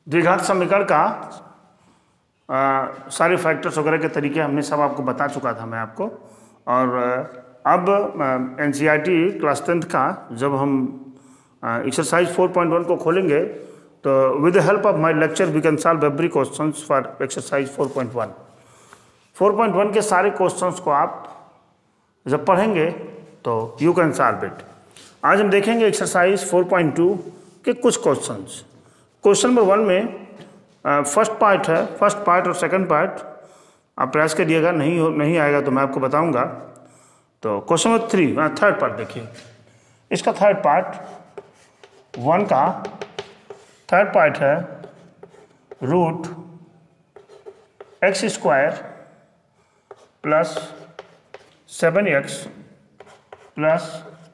द्विघात समीकरण का सारे फैक्टर्स वगैरह के तरीके हमने सब आपको बता चुका था मैं आपको। और अब NCERT क्लास 10th का जब हम एक्सरसाइज 4.1 को खोलेंगे तो with the help of my lecture we can solve every questions for exercise 4.1। 4.1 के सारे क्वेश्चंस को आप जब पढ़ेंगे तो यू कैन सॉल्व इट। आज हम देखेंगे एक्सरसाइज 4.2 के कुछ क्वेश्चंस। क्वेश्चन नंबर 1 में फर्स्ट पार्ट है, फर्स्ट पार्ट और सेकंड पार्ट आप प्रयास करिएगा, नहीं आएगा तो मैं आपको बताऊंगा। तो क्वेश्चन नंबर 3 थर्ड पार्ट देखिए, इसका थर्ड पार्ट 1 का थर्ड पार्ट है root x² plus 7x plus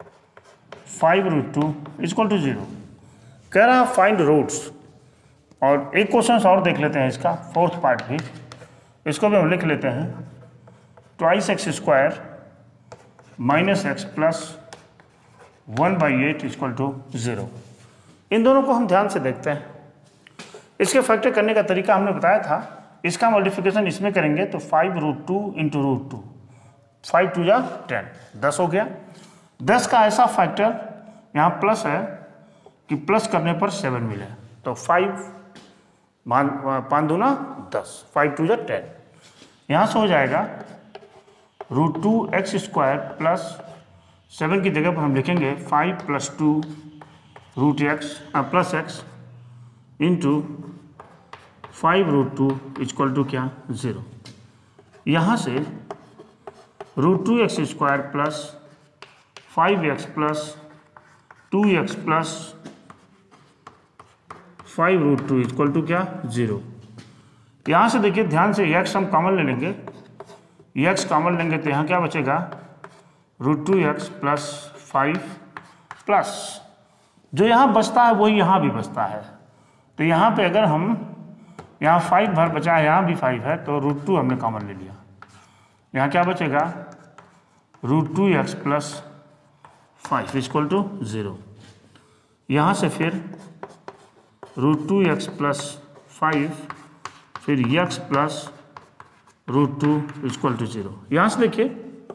5√2 equal to 0। कह रहा है फाइंड रूट्स। और एक क्वेश्चन और देख लेते हैं इसका, फोर्थ पार्ट भी, इसको भी हम लिख लेते हैं 2x² minus x plus 1/8 equal to 0। इन दोनों को हम ध्यान से देखते हैं। इसके फैक्टर करने का तरीका हमने बताया था। इसका मल्टीप्लिकेशन इसमें करेंगे तो 5√2 इंटू √2, 5 2 जा 10, 10 हो गया। 10 का ऐसा फैक्टर यहाँ प्लस है कि प्लस करने पर 7 मिले, तो 5 दूना 10, 5 2 जा 10। यहाँ से हो जाएगा √2x² प्लस 7 की जगह पर हम लिखेंगे 5 + 2 √x plus x into 5√2 equal to क्या 0। यहाँ से √2x² plus 5x plus 2x plus 5√2 equal to क्या 0। यहाँ से देखिए ध्यान से x हम कॉमन ले लेंगे, x कॉमन लेंगे तो यहाँ क्या बचेगा √2x प्लस 5 प्लस जो यहाँ बचता है वही यहाँ भी बचता है। तो यहाँ पे अगर हम यहाँ 5 भर बचा है, यहाँ भी 5 है, तो √2 हमने कॉमन ले लिया। यहाँ क्या बचेगा √2x प्लस 5 इक्वल टू 0। यहाँ से फिर √2x प्लस 5 फिर x प्लस √2 इक्वल टू 0। यहाँ से देखिए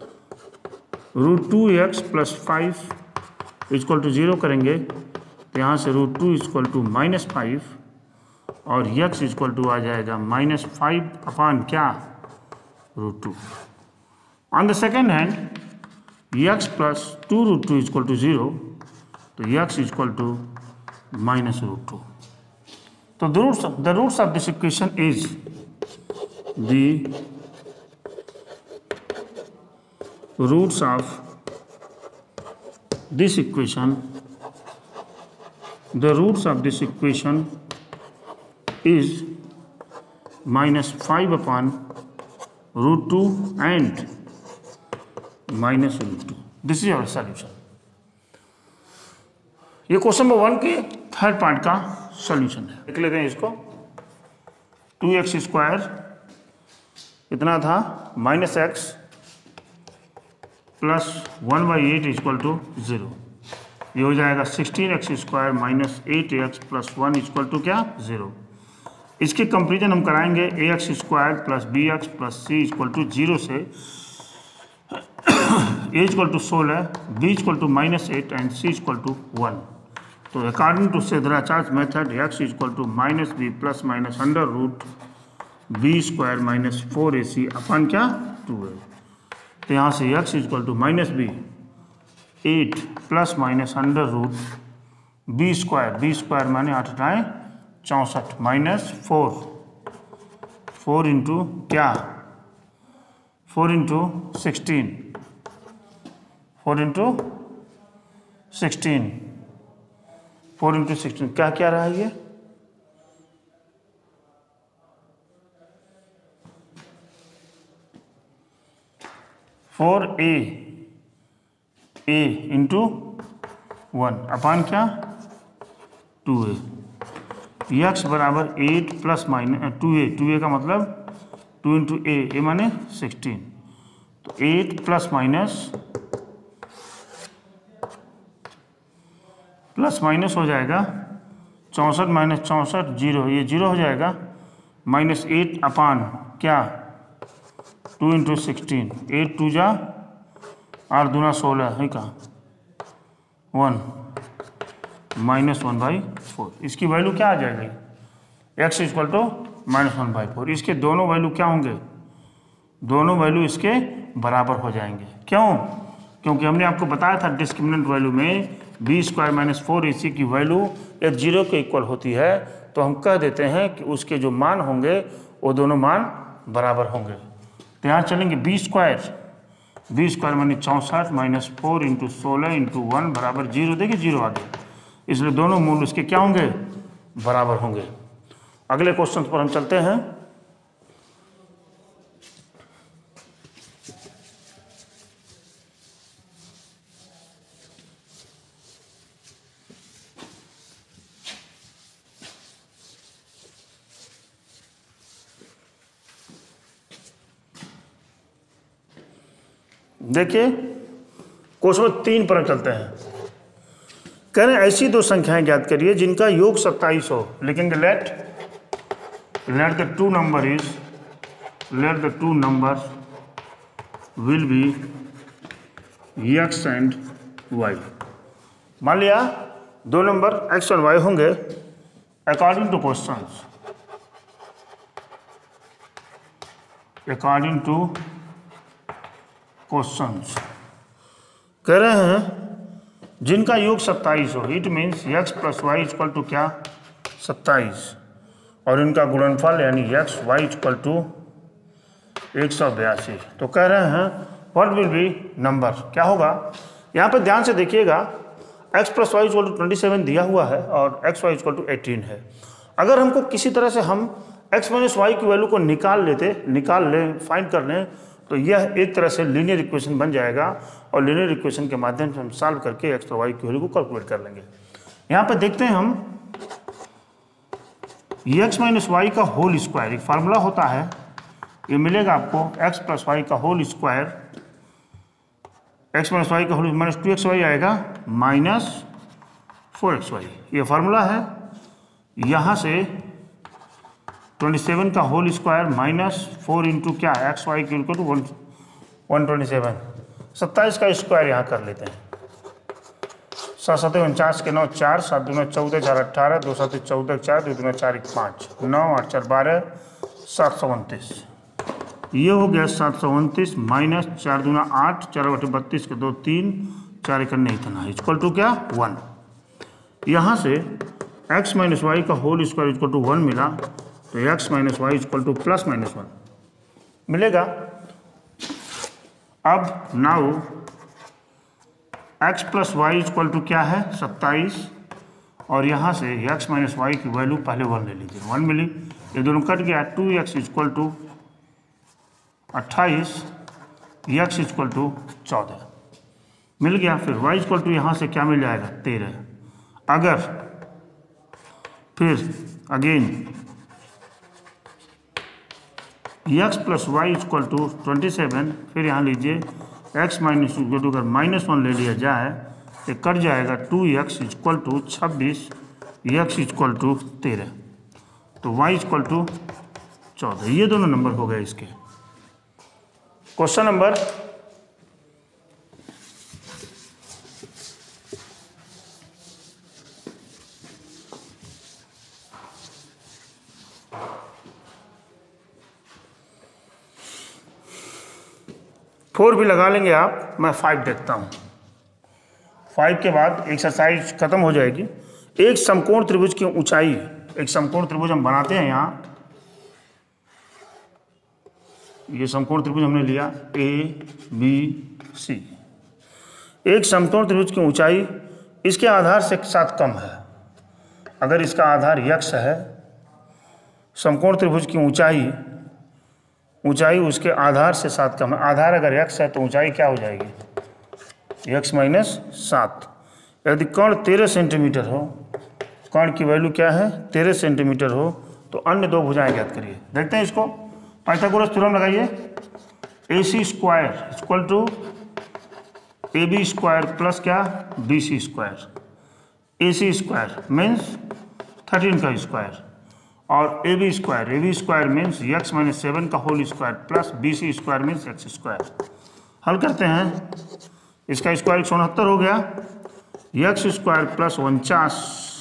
√2x प्लस 5 इक्वल टू 0 करेंगे तो यहाँ से √2 इक्वल टू -5 और x इक्वल टू आ जाएगा -5 अपान क्या √2। On the second hand x plus 2√2 equal to 0, तो x इक्वल टू -√2। तो the roots of this equation is the roots of this equation. The roots of this equation is -5 upon √2 and -√2. This is our solution. ये question number 1 के third part का solution है। लिख लेते हैं इसको। 2x² कितना था -x प्लस 1/8 इक्वल टू 0। ये हो जाएगा 16x² minus 8x plus 1 equal to क्या 0। इसकी कंपेरिजन हम कराएंगे ax² plus bx plus c equal to 0 से a equal to 16, b equal to -8 and c equal to 1। तो according to Sridharacharya method x equal to -b plus minus under root b² minus 4ac upon क्या 2a। तो यहाँ से x equal to -b 8 plus minus under root b² माने 8 × 64 minus 4 into क्या 4 into 16 4 into 16 4 into 16 क्या क्या रहा है ये 4a इंटू 1 अपान क्या 2a। x बराबर 8 प्लस माइनस 2a का मतलब 2 इंटू ए माने 16, तो 8 प्लस माइनस हो जाएगा 64 माइनस 64 जीरो, ये जीरो हो जाएगा। -8 अपान क्या 2 इंटू 16, 8 2 जा 8 दूना 16 है कहाँ 1 -1/4। इसकी वैल्यू क्या आ जाएगी x इक्वल टू -1/4। इसके दोनों वैल्यू क्या होंगे, दोनों वैल्यू इसके बराबर हो जाएंगे। क्यों? क्योंकि हमने आपको बताया था डिस्क्रिमिनेंट वैल्यू में b² - 4ac की वैल्यू यदि 0 के इक्वल होती है तो हम कह देते हैं कि उसके जो मान होंगे वो दोनों मान बराबर होंगे। तो यहाँ चलेंगे b² मानी 64 माइनस 4 इंटू 16 इंटू 1 बराबर 0। देखिए 0 आ गया, इसलिए दोनों मूल उसके क्या होंगे, बराबर होंगे। अगले क्वेश्चन पर हम चलते हैं। देखिए क्वेश्चन 3 पर चलते हैं। कह रहे हैं ऐसी दो संख्याएं ज्ञात करिए जिनका योग 27 हो। लिखेंगे let the two number will be x and y। मान लिया दो नंबर x और y होंगे according to questions, according to questions. कह रहे हैं जिनका योग 27 हो, it means x plus y equal to क्या 27 और इनका गुणनफल यानी x y इक्वल टू 182। तो कह रहे हैं व्हाट विल बी नंबर, क्या होगा। यहाँ पर ध्यान से देखिएगा x plus y equal to 27 दिया हुआ है और x y इक्वल टू 18 है। अगर हमको किसी तरह से हम x माइनस वाई की वैल्यू को निकाल लें, फाइंड कर लें, तो यह एक तरह से लीनियर इक्वेशन बन जाएगा और लीनियर इक्वेशन के माध्यम से हम सॉल्व करके x और y की वैल्यू को कैलकुलेट कर लेंगे। यहाँ पर देखते हैं हम x माइनस वाई का होल स्क्वायर, एक फार्मूला होता है, ये मिलेगा आपको x प्लस वाई का whole square, x minus y का होल माइनस 2xy आएगा माइनस 4xy, ये फार्मूला है। यहाँ से 27 का होल स्क्वायर माइनस 4 इंटू क्या एक्स वाई की इक्वल टू 127, 27 का स्क्वायर यहाँ कर लेते हैं। 7 7 49 के 9 4, 7 दूना 14 4 18, 2 7 14 4, 2 दूना 4 5, 9 8 4 12, 729। ये हो गया 729 माइनस 4 दूना 8, 4 बटे 32 के 2 3, 4 1 नहीं इतना इक्वल टू क्या 1। यहाँ से x माइनस वाई का होल स्क्वायर इक्वल टू 1 मिला, तो x minus y equal to plus minus 1 मिलेगा। अब now x plus y equal to क्या है 27 और यहाँ से x माइनस वाई की वैल्यू पहले 1 ले लीजिए, 1 मिली, ये दोनों कट गया। 2x equal to 28, x equal to 14 मिल गया। फिर y इक्वल टू यहाँ से क्या मिल जाएगा 13। अगर फिर again x plus y equal to 27, फिर यहाँ लीजिए x माइनस इक्वल टू अगर -1 ले लिया जाए तो कट जाएगा 2x equal to 26, x equal to 13, तो y इक्वल टू 14। ये दोनों नंबर हो गए इसके। क्वेश्चन नंबर 4 भी लगा लेंगे आप, मैं 5 देखता हूँ। 5 के बाद एक्सरसाइज खत्म हो जाएगी। एक समकोण त्रिभुज की ऊंचाई, एक समकोण त्रिभुज हम बनाते हैं यहाँ, ये समकोण त्रिभुज हमने लिया ABC। एक समकोण त्रिभुज की ऊंचाई इसके आधार से साथ कम है। अगर इसका आधार x है, समकोण त्रिभुज की ऊंचाई उसके आधार से 7 कम है। आधार अगर x है तो ऊंचाई क्या हो जाएगी x माइनस 7। यदि कर्ण 13 सेंटीमीटर हो, कर्ण की वैल्यू क्या है 13 सेंटीमीटर हो, तो अन्य दो भुजाएं ज्ञात करिए। देखते हैं इसको, पाइथागोरस थ्योरम लगाइए। AC square equal to AB square plus क्या BC square. AC square means 13 का स्क्वायर, और A B square means x minus 7 का whole square plus B C square means x square. हल करते हैं, इसका स्क्वायर 169 हो गया, एक्स स्क्वायर प्लस 49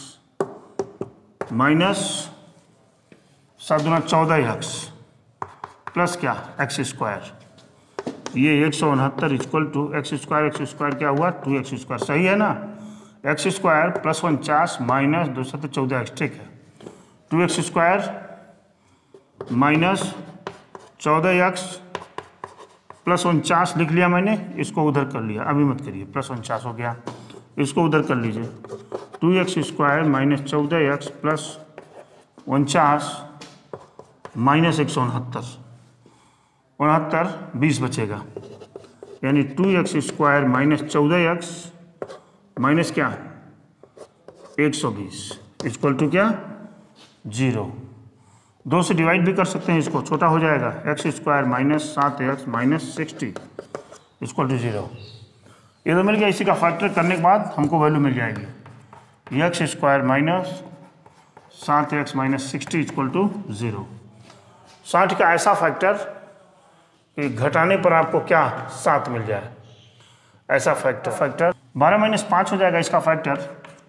माइनस 7 दूना 14 एक्स प्लस क्या एक्स स्क्वायर, ये 169 इक्वल टू एक्स स्क्वायर क्या हुआ 2x स्क्वायर, सही है ना। X square plus 49 minus 214 x, ठीक है। 2x square minus 14x plus 49 लिख लिया मैंने, इसको उधर कर लिया, अभी मत करिए, प्लस 49 हो गया, इसको उधर कर लीजिए। 2x square minus 14x plus 49 minus 169, 20 बचेगा, यानी 2x square minus 14x minus क्या 120 इक्वल टू क्या 0। 2 से डिवाइड भी कर सकते हैं, इसको छोटा हो जाएगा, x square minus 7x minus 60 equal to 0। ये तो मिल गया, इसी का फैक्टर करने के बाद हमको वैल्यू मिल जाएगी x square minus 7x minus 60 equal to 0। 60 का ऐसा फैक्टर कि घटाने पर आपको क्या 7 मिल जाए, ऐसा फैक्टर 12 माइनस 5 हो जाएगा इसका factor,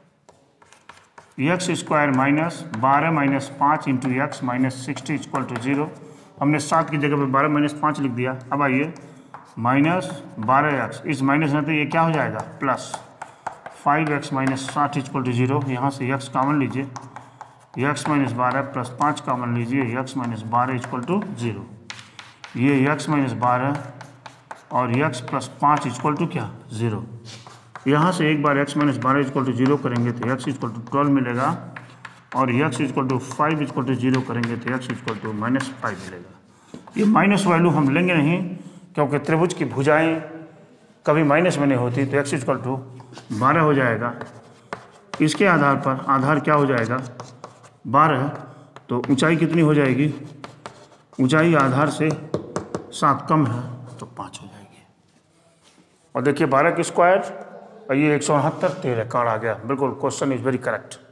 x square minus 12 minus 5 into x minus 60 equal to 0। हमने 7 की जगह पे 12 माइनस 5 लिख दिया। अब आइए माइनस 12x, इस माइनस में तो ये क्या हो जाएगा plus 5x minus 60 equal to 0। यहाँ से x कॉमन लीजिए, x माइनस 12 प्लस 5 कॉमन लीजिए, x माइनस 12 इक्वल टू 0। ये x माइनस 12 और x प्लस 5 इक्वल टू क्या 0। यहाँ से एक बार x माइनस 12 इक्वल टू 0 करेंगे तो x इक्वल टू 12 मिलेगा, और x equal to 5 equal to 0 करेंगे तो x इक्वल टू माइनस 5 मिलेगा। ये माइनस वैल्यू हम लेंगे नहीं, क्योंकि त्रिभुज की भुजाएं कभी माइनस में नहीं होती, तो x इक्वल टू 12 हो जाएगा। इसके आधार पर आधार क्या हो जाएगा 12, तो ऊंचाई कितनी हो जाएगी, ऊंचाई आधार से 7 कम है तो 5 हो जाएगी। और देखिए 12 की स्क्वायर और ये 169 13 कार्ड आ गया, बिल्कुल क्वेश्चन इज वेरी करेक्ट।